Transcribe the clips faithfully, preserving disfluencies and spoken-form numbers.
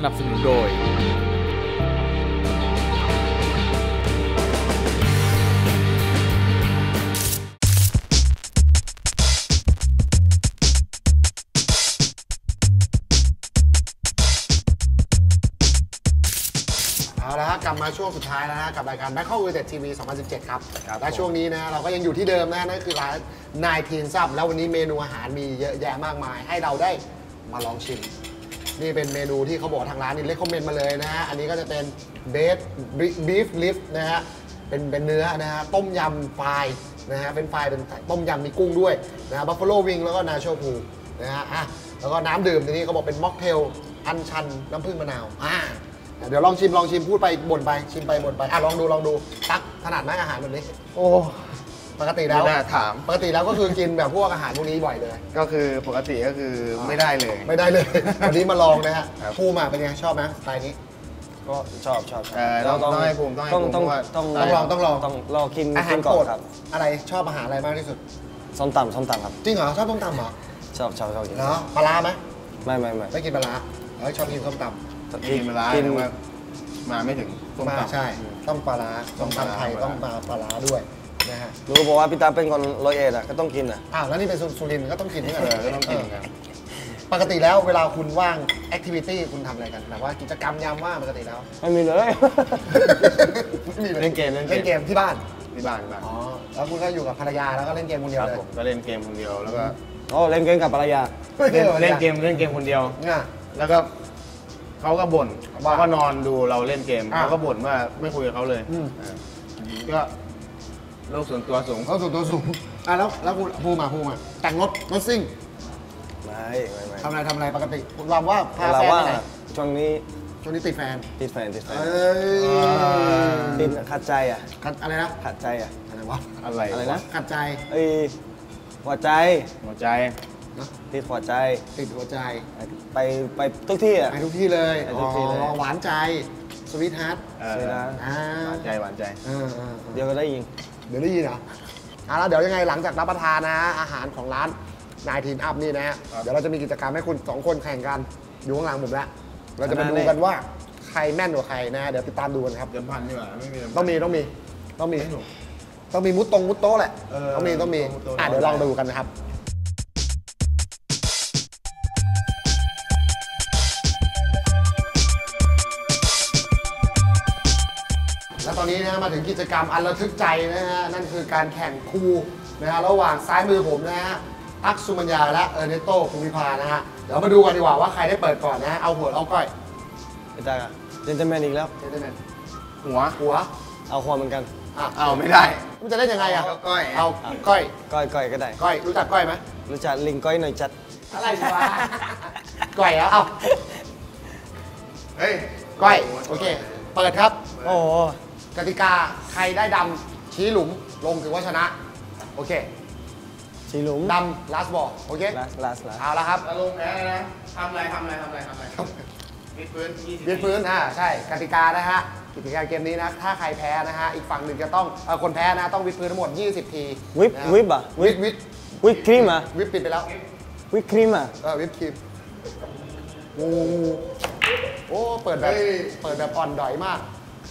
นับสนุนโดยเอาละฮะกลับมาช่วงสุดท้ายแล้วนะกับรายการ Bangkok United ที วี สองพันสิบเจ็ด ครับและช่วงนี้นะเราก็ยังอยู่ที่เดิมนะนั่นคือร้านนายทีนซับแล้ววันนี้เมนูอาหารมีเยอะแยะมากมายให้เราได้มาลองชิมนี่เป็นเมนูที่เขาบอกทางร้านนี่เลคคอมเมนต์มาเลยนะฮะอันนี้ก็จะเป็นเบสบีฟลิฟนะฮะเป็นเป็นเนื้อนะฮะต้มยำไฟนะฮะเป็นไฟเป็นต้มยำมีกุ้งด้วยนะฮะบัฟฟาโลวิงแล้วก็นาโชพูนะฮะอ่ะแล้วก็น้ำดื่มทีนี้เขาบอกเป็นม็อกเทลอัญชันน้ำผึ้งมะนาวอ่าเดี๋ยวลองชิมลองชิมพูดไปบ่นไปชิมไปบ่นไปอ่ะลองดูลองดูตักถนัดไหมอาหารแบบนี้โอ้ปกติแล้วถามปกติแล้วก็คือกินแบบพวกอาหารพวกนี้บ่อยเลยก็คือปกติก็คือไม่ได้เลยไม่ได้เลยวันนี้มาลองนะฮะภูมิเป็นไงชอบไหมสไตล์นี้ก็ชอบชอบต้องต้องให้ภูมิต้องต้องต้องต้องลองต้องลองต้องลองกินอาหารโปรดอะไรชอบอาหารอะไรมากที่สุดส้มตำส้มตำครับจริงเหรอชอบส้มตำเหรอชอบชอบชอบกินเนาะปลาร้าไหมไม่ไม่ไม่ไม่กินปลาร้าเฮ้ยชอบกินส้มตำกินปลาร้ากินว่ามาไม่ถึงส้มตำใช่ต้องปลาร้าส้มตำไทยต้องปลาปลาร้าด้วยนะฮะรู้บอกว่าพี่ตาเป็นคนร้อยเอ็ดอ่ะก็ต้องกินอ่ะอ้าวแล้วนี่เป็นสุรินทร์ก็ต้องกินด้วยกันก็ต้องกินกันปกติแล้วเวลาคุณว่างแอคทิวิตี้คุณทำอะไรกันแบบว่ากิจกรรมยามว่างปกติแล้วไม่มีเลยเล่นเกมเล่นเกมที่บ้านที่บ้านที่บ้านอ๋อแล้วคุณก็อยู่กับภรรยาแล้วก็เล่นเกมคนเดียวเลยก็เล่นเกมคนเดียวแล้วก็อ๋อเล่นเกมกับภรรยาเล่นเกมเล่นเกมคนเดียวแล้วก็เขาก็บ่นเขาก็นอนดูเราเล่นเกมเขาก็บ่นว่าไม่คุยกับเขาเลยก็โลกส่วนตัวสูงเขาส่วนตัวสูงอ่ะแล้วแล้วคุณภูมิมาภูมิมาแต่งรถรถซิ่งไม่ไม่ไม่ทำอะไรทำอะไรปกติคุณวางว่าพาแฟนไปไหนช่วงนี้ช่วงนี้ติดแฟนติดแฟนติดแฟนติดขัดใจอ่ะขัดอะไรนะขัดใจอ่ะอะไรวะอะไรอะไรนะขัดใจไอ้หัวใจหัวใจติดหัวใจติดหัวใจไปไปทุกที่อ่ะไปทุกที่เลยอ๋อหวานใจสวีทฮาร์ทสวีทฮาร์ทหวานใจหวานใจเดี๋ยวก็ได้ยินเดี๋ยวได้ยินเหรออ่ะแล้วเดี๋ยวยังไงหลังจากรับประทานนะอาหารของร้านนายทีนอัพนี่นะฮะเดี๋ยวเราจะมีกิจกรรมให้คุณสองคนแข่งกันอยู่ข้างหลังผมแล้วเราจะมาดูกันว่าใครแม่นกว่าใครนะเดี๋ยวติดตามดูกันครับเดิมพันดีกว่าไม่มีต้องมีต้องมีต้องมีต้องมีมุดตรงมุดโต๊ะแหละต้องมีต้องมีอ่ะเดี๋ยวลองดูกันนะครับและตอนนี้นะมาถึงกิจกรรมอันระทึกใจนะฮะนั่นคือการแข่งคูนะฮะระหว่างซ้ายมือผมนะฮะอักสุมัญญาและเออร์เนโต้ภูมิพานะฮะเดี๋ยวมาดูกันดีกว่าว่าใครได้เปิดก่อนนะเอาหัวเอาก้อยไม่ได้อะเจนเจแมนอีกแล้วเจนเจแมนหัวหัวเอาหัวเหมือนกันเอาไม่ได้มันจะเล่นยังไงอ่ะเอาก้อยเอาก้อยก้อยก้อยก็ได้ก้อยรู้จักก้อยไหมรู้จักลิงก้อยหน่อยจัดอะไรวะก้อยแล้วเอาเฮ้ยก้อยโอเคเปิดครับโอ้กติกาใครได้ดำชี้หลุมลงถือว่าชนะโอเคชี้หลุมดำ last ball โอเค last last last เอาละครับลงแพ้นะทำอะไรทำอะไรทำอะไรทำอะไรวิดพื้นวิดพื้นอ่าใช่กติกานะฮะกติกาเกมนี้นะถ้าใครแพ้นะฮะอีกฝั่งหนึ่งจะต้องคนแพ้นะต้องวิดพื้นทั้งหมดยี่สิบทีวิปวิปอ่ะวิปวิปวิปครีมอ่ะวิปปิดไปแล้ววิปครีมอ่ะเออวิปครีมโอ้โหเปิดแบบเปิดแบบอ่อนดอยมาก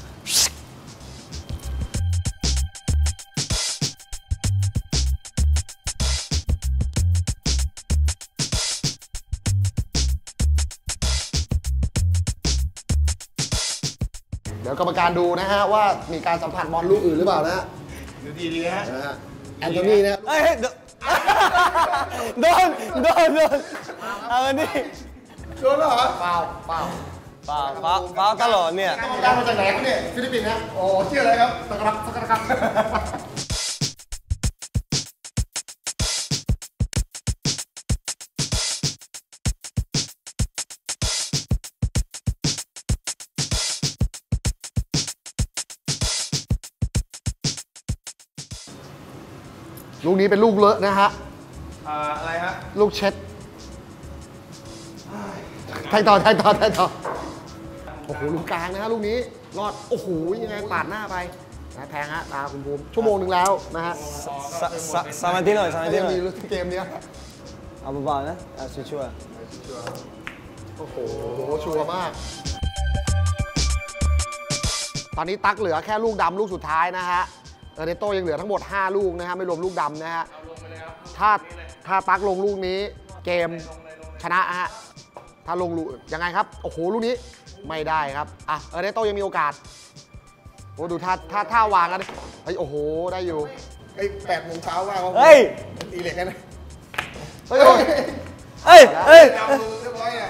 เดี๋ยวกรรมการดูนะฮะว่ามีการสัมผัสบอลลูกอื่นหรือเปล่านะฮะดูดีดีฮะแอนโทนีนะเฮ้ยโดนโดนโดนเอาอันนี้โดนเหรอเปล่าเปล่าเปล่าเปล่าเปล่าตลอดเนี่ยกรรมการมาจากไหนครับเนี่ยฟิลิปปินส์นะโอ้ชื่ออะไรครับสักการะสักการะลูกนี้เป็นลูกเลอะนะฮะอะไรฮะลูกเช็ดแทงต่อแทงต่อแทงต่อโอ้โหลูกกลางนะฮะลูกนี้รอดโอ้โหยังไงปาดหน้าไปนะแทงฮะตาคุณภูมิชั่วโมงหนึ่งแล้วนะฮะสามนาทีหน่อยสามนาทีหน่อยเกมนี้เอาเบาๆนะเอาชัวร์โอ้โหชัวร์มากตอนนี้ตั๊กเหลือแค่ลูกดำลูกสุดท้ายนะฮะเออร์เนโต้ยังเหลือทั้งหมดห้าลูกนะฮะไม่รวมลูกดำนะฮะถ้าถ้าตั๊กลงลูกนี้เกมชนะฮะถ้าลงลูกยังไงครับโอ้โหลูกนี้ไม่ได้ครับอ่ะเออร์เนโต้ยังมีโอกาสโอ้ดูท่าท่าท่าวางแล้วเฮ้ยโอ้โหได้อยู่ไอ้แปดโมงเช้าว่าเขาเฮ้ยตีเหล็กกันนะเฮ้ยเฮ้ยเฮ้ยดาวมือเรียบร้อยเนี่ย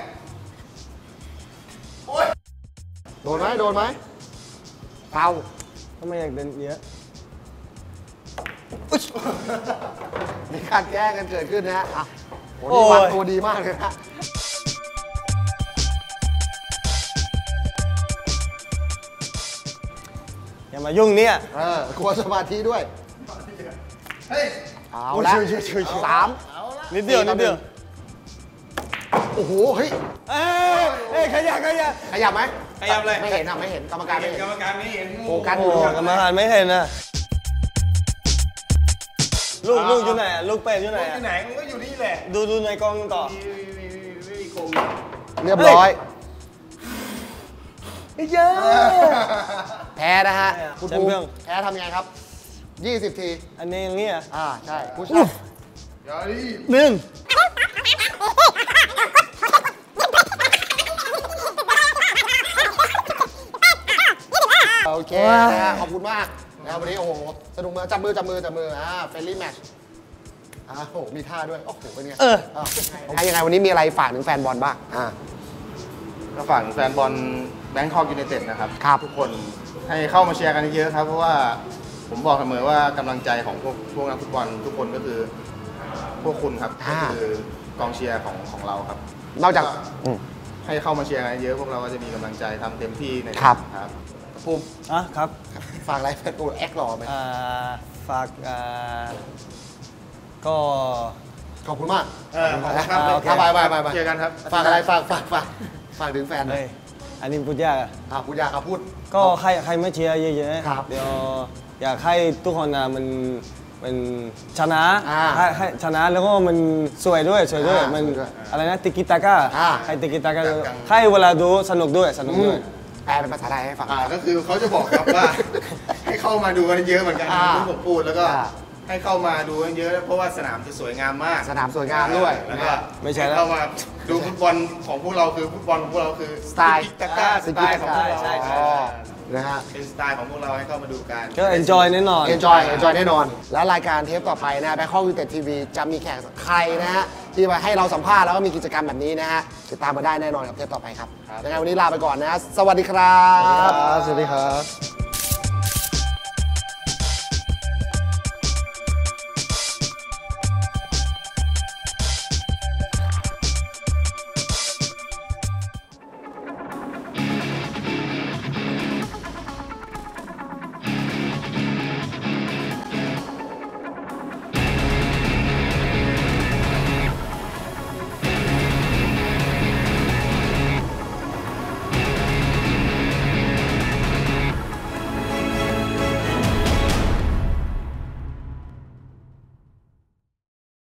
โอ้ยโดนไหมโดนไหมเปล่าทำไมอยากเดินเยอะมีการแก้กันเกิดขึ้นนะฮะอ่ะโอ้นี่วางตัวดีมากเลยนะอย่ามายุ่งเนี่ยเออกลัวสมาธิด้วยเฮ้ยเอาละสามนิดเดียวนิดเดียวโอ้โหเฮ้ยเอ้ยเอ้ยขยับขยับขยับไหมขยับเลยไม่เห็นอ่ะไม่เห็นกรรมการไม่เห็นกรรมการไม่เห็นโฟกัสอโอ้ยู่กรรมการไม่เห็นนะลูกลูกอยู่ไหนอะลูกเป็ดอยู่ไหนอะที่ไหนมันก็อยู่นี่แหละดูดูในกล้องต่อไม่มีโคมเรียบร้อยเยอะแพ้นะฮะแพ้คุณแชมภูเปี้ยมินแพ้ทำยังไงครับยี่สิบทีอันนี้อย่างนี้อ่ะอ่าใช่ผู้ชายเดี๋ยวดิหนึ่งโอเคนะฮะขอบคุณมากนะครับวันนี้โอ้โหสนุกมากจับมือจับมือจับมืออ่าเฟรนลี่แมทช์อ่าโอ้โหมีท่าด้วยโอ้โหเป็นไงเอออ่ะยังไงวันนี้มีอะไรฝากถึงแฟนบอลบ้างอ่าก็ฝากแฟนบอลแบงคอกยูไนเต็ดนะครับครับทุกคนให้เข้ามาเชียร์กันเยอะๆครับ เพราะว่าผมบอกเสมอว่ากำลังใจของพวกพวกนักฟุตบอลทุกคนก็คือพวกคุณครับก็คือกองเชียร์ของของเราครับนอกจากอืมให้เข้ามาเชียร์กันเยอะพวกเราก็จะมีกำลังใจทำเต็มที่ในครับครับภูมิอ่ะครับฝากอะไรแฟนบอลแอคหล่อไหมอ่าฝากอ่าก็ขอบคุณมากเออขอบคุณครับอ่าโอเคไปไปไปไปเจอกันครับฝากอะไรฝากฝากฝากฝากถึงแฟนหน่เฮ้อยยอันนี้พูดยากอะอ่าคุณอยากเอาพูดก็ใครใครไม่เชียร์เยอะๆครับเดี๋ยวอยากให้ทุกคนนะมันมันชนะอ่าให้ให้ชนะแล้วก็มันสวยด้วยสวยด้วยอ่ามัมันสวยด้วยอะไรนะติกิตาก้าอ่าให้ติกิตาก้าให้เวลาดูสนุกด้วยสนุกอืด้มวยแปลเป็นภาษาไทยให้ฟังอ่าก็คือเขาจะบอกครับว่า ให้เข้ามาดูกันเยอะเหมือนกันอ่าที่ผมพูดแล้วก็อ่าให้เข้ามาดูกันเยอะเพราะว่าสนามจะสวยงามมากสนามสวยงามด้วยแล้วนะก็ฮะไม่ใช่ให้แล้วเข้ามาดูฟุตบอลของพวกเราคือฟุตบอลของพวกเราคือสไตล์ติ๊กตะก้าสไตล์ของพวกเราใช่ใช่อ๋อนะฮะเป็นสไตล์ของพวกเราให้เข้ามาดูกันก็ enjoy แน่นอน enjoy enjoy แน่นอน แล้วรายการเทปต่อไปนะแบงคอกยูไนเต็ดทีวีจะมีแขกใครนะฮะที่มาให้เราสัมภาษณ์แล้วก็มีกิจกรรมแบบนี้นะฮะติดตามมาได้แน่นอนกับเทปต่อไปครับยังไงวันนี้ลาไปก่อนนะฮะสวัสดีครับสวัสดีครับ